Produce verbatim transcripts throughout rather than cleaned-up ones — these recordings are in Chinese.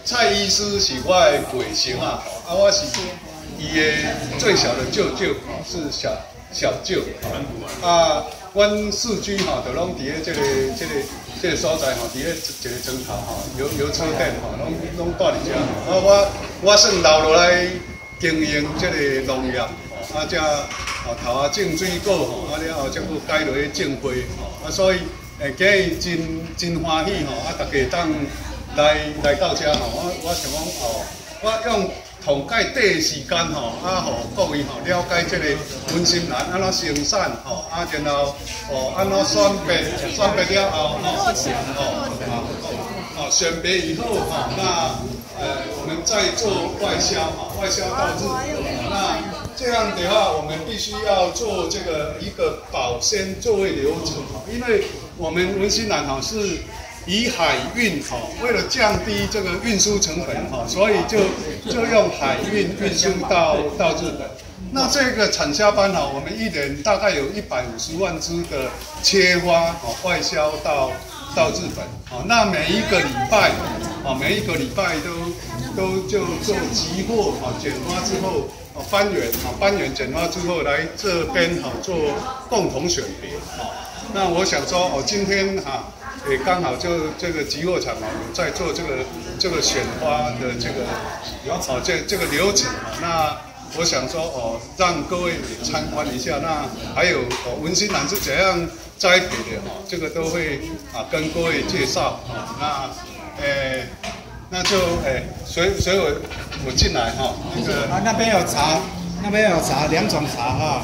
蔡医师是我的外甥啊，啊，我是伊的最小的舅舅，是小小舅啊。阮四居吼，就拢伫咧这个、这个、这个所在吼，伫咧一个庄头吼，油油车店吼，拢拢住伫遮吼。啊，我我算留落来经营这个农业吼，啊，遮吼头啊种水果吼，啊了后则佫改落去种花吼，啊，所以诶，今日真真欢喜吼，啊，大家当来来到遮吼，我我想讲哦，我用。上届短时间吼，啊，互各位吼了解这个文心兰安怎生产吼，啊，然后哦安怎选别，选别了后吼，哦哦选别以后吼，那呃我们再做外销哈，外销到日本。那这样的话，我们必须要做这个一个保鲜作业流程哈，因为我们文心兰哈是。以海运哈，为了降低这个运输成本哈，所以就就用海运运输到到日本。那这个产销班哈，我们一年大概有一百五十万支的切花哈，外销到到日本。好，那每一个礼拜啊，每一个礼拜都都就做集货啊，剪花之后啊，班员啊，班员剪花之后来这边哈做共同选别啊。那我想说哦，今天哈。也刚好就这个集货场啊，有在做这个这个选花的这个哦这这个流程啊。那我想说哦，让各位也参观一下。那还有哦文心兰是怎样栽培的哈、哦，这个都会啊跟各位介绍啊。那诶，那就诶随随我我进来哈、哦，那个啊那边有茶，那边有茶，两种茶哈。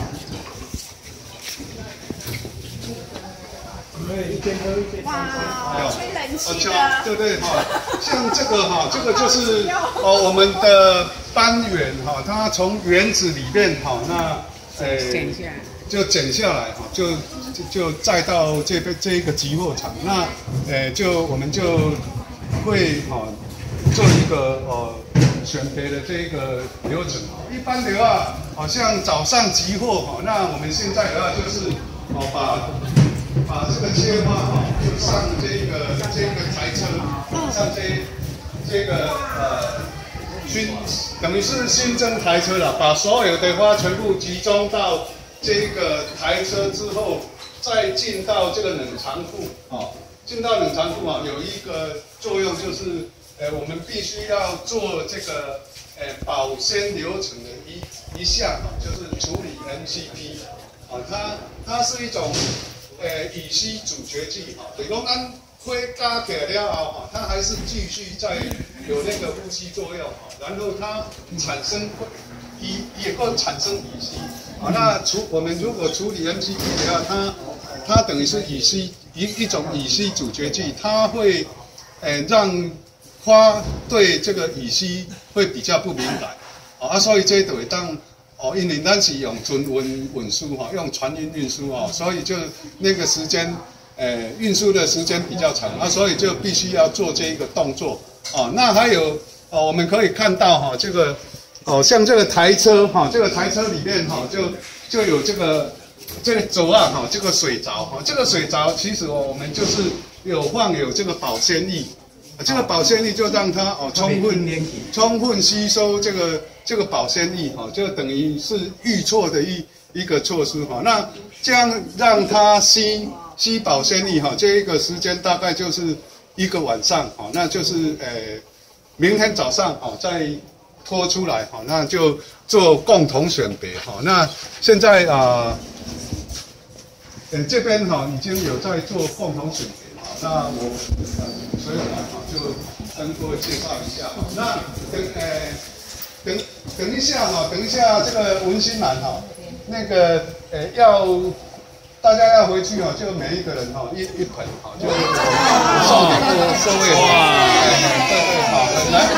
哇，吹冷气的， 对对哈，像这个哈，这个就是哦我们的班员哈，它从园子里面哈，那呃就剪下来哈，就就就再到这边这一个集货场，那呃就我们就会哈做一个呃选别的这一个流程。一般的话，好像早上集货哈，那我们现在的话就是哦把。把这个切花哈，就上这个这个台车，上这这个呃新等于是新增台车了，把所有的花全部集中到这个台车之后，再进到这个冷藏库啊，进到冷藏库啊，有一个作用就是，呃，我们必须要做这个呃保鲜流程的一一项啊，就是处理 M C P 啊，它它是一种。呃，乙烯阻绝剂哈，等于讲咱花加起来了后哈，它还是继续在有那个呼吸作用哈，然后它产生乙也会产生乙烯啊。那处我们如果处理 M C P 的话，它它等于是乙烯一一种乙烯阻绝剂，它会呃让花对这个乙烯会比较不敏感啊，所以这就会当。哦，因为咱是用纯运运输哈，用船运运输哦，所以就那个时间，呃，运输的时间比较长啊，所以就必须要做这一个动作哦。那还有哦，我们可以看到哈，这个哦，像这个台车哈，这个台车里面哈，就就有这个这个轴啊哈，这个水槽哈，这个水槽其实哦，我们就是有放有这个保鲜液。这个保鲜液就让它哦充分充分吸收这个这个保鲜液哈，就等于是预错的一一个措施哈。那这样让它吸吸保鲜液哈，这一个时间大概就是一个晚上哈，那就是呃明天早上哦再拖出来哈，那就做共同选别哈。那现在啊，呃这边哈已经有在做共同选别。那我呃，所以我哈就跟各位介绍一下哈。那等呃等等一下哈，等一下这个文心兰哈，那个呃要大家要回去哈，就每一个人哈一一盆哈，就送给各各位哇，对对好，很难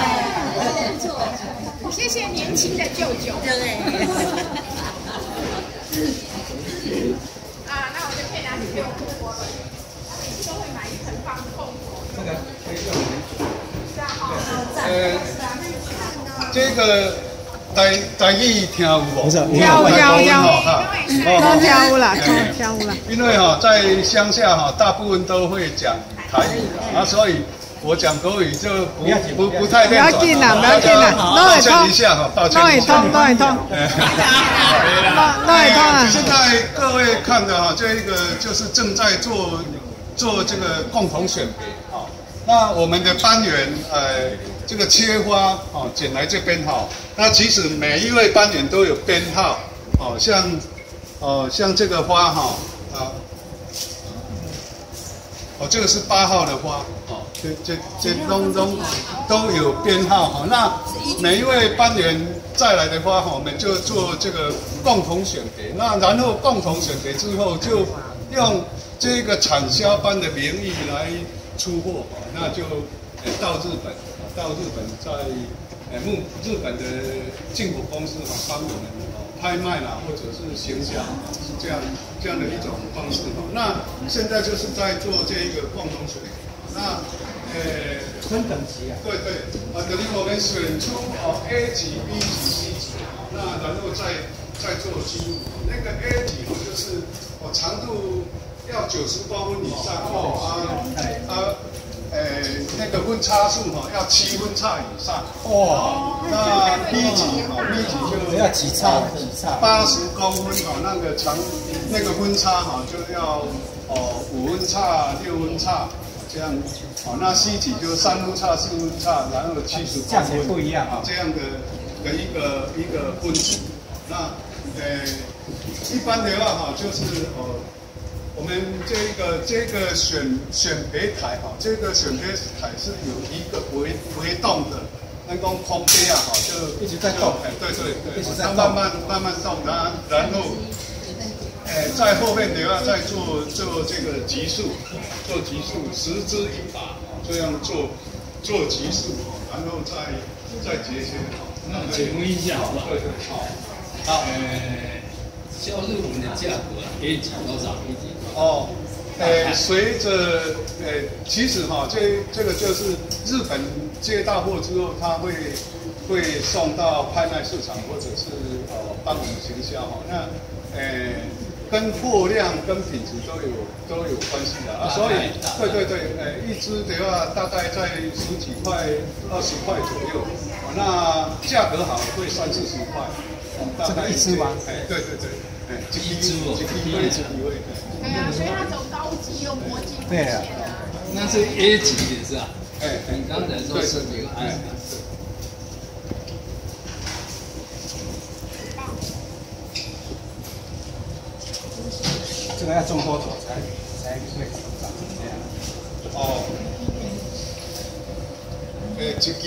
得。 谢谢年轻的舅舅。对。啊，那我就可以拿去给我婆婆了。都会买一盆放空。 这个可以用。 呃，这个台台语听有无？ 跳舞跳舞跳舞，都跳舞啦，跳舞啦。 因为哈在乡下哈，大部分都会讲台语啊，所以我讲国语就不不不太不要练紧啦，不要紧啦， 抱歉一下哈，抱歉一下。 弄会通，弄会通，弄会通啊！ 现在各位看的哈，这一个就是正在做做这个共同选别啊。那我们的班员呃，这个切花哦，捡来这边哈。那其实每一位班员都有编号哦，像哦像这个花哈啊。哦，这个是八号的花，哦，这这这都都都有编号哈。那每一位班员再来的话，哈，我们就做这个共同选别。那然后共同选别之后，就用这个产销班的名义来出货，那就到日本，到日本在呃目日本的进口公司哈帮我们拍卖啦，或者是行销，是这样这样的一种方式哈。那现在就是在做这一个共同选，那呃分等级啊， 对对，啊等于我们选出哦 A 级、B 级、C 级，那然后再再做记录。那个 A 级哦就是哦长度要九十公分以上哦啊啊。呃，那个温差数哈要七温差以上哦。那 B 级哈 ，B 级就要几差几差， 八十公分哈，那个长那个温差哈就要哦五温差、六温差这样。哦，那 C 级就三温差、四温差，然后七十公分不一样啊， 这样的的一个一个分组。那呃，一般的话哈就是哦。我们这个这个选选别台哈，这个选别台是有一个微微动的，那讲空杯啊哈，就一直在动， 哎，对对对， 一直在慢慢慢慢动，然然后，哎，在后面的话再做做这个级数，做级数，十支一把，这样做做级数，然后再再结切。 那请问一下好不好？ 对对，好。 好，呃，销日文的价格啊 ，A 级多少 ？A 级多少？ 哦，呃，随着呃，其实哈，这这个就是日本接到货之后，他会会送到拍卖市场，或者是呃帮我们行销哈。那呃，跟货量跟品质都有都有关系的啊。所以，对对对，呃，一支的话大概在十几块、二十块左右。那价格好会三四十块。 这个一支吗？ 哎，对对对，哎， 一支哦， 一位一位。 对啊，所以那种高级有魔镜。 对啊， 那是 A 级的是吧？ 哎， 你刚才说是几个 A 级？ 这个要种多久才才会长成这样？ 哦，诶，一支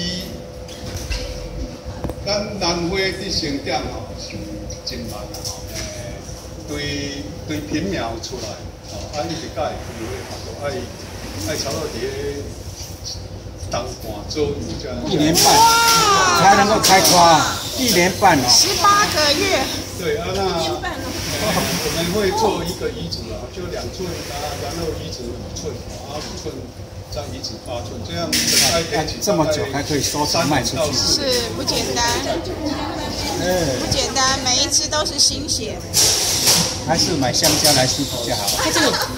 咱兰花的生长吼是真慢啊吼，诶，对对品苗出来，哦，啊一直改开花，爱爱差不多伫东半左右这样。 一年半才能够开花，一年半哦。 十八个月。 对啊，那我们会做一个移植啊，就两寸啊，然后移植五寸，啊五寸。再移植八寸，这样栽培起这么久还可以收成卖出去， 是不简单，不简单，每一只都是心血。 还是买香蕉来吃比较好。 这样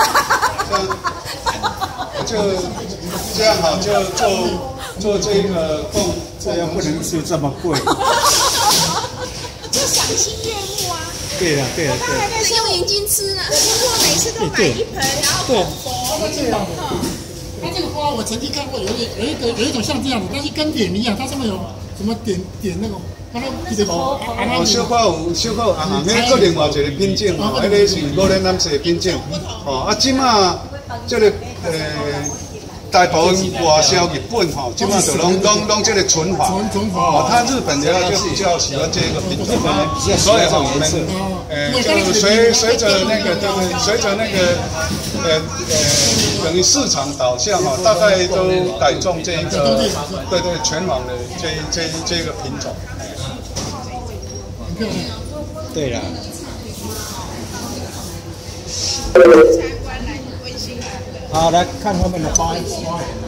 就这样好，就做做这个共， 这样不能是这么贵。 就赏心悦目啊！ 对了对了对了。 那是用眼睛吃呢，我听过每次都买一盆，然后捧佛这种。 它这个花我曾经看过，有一有一个有一种像这样子，但是跟点一样，它上面有什么点点那种，它都记得哦。 哦，小可有小可有啊，迄个另外一个品种哦，迄个是五零蓝色的品种哦。啊，即马这个呃，大部分外销日本吼，即马就拢拢拢这个纯华哦。它日本的话就比较喜欢这个品种，所以哈我们呃就随随着那个这个随着那个呃呃等于市场导向哈，大概都改种这一个对对全网的这这这个品种。 对了。好，来看后面的花花园。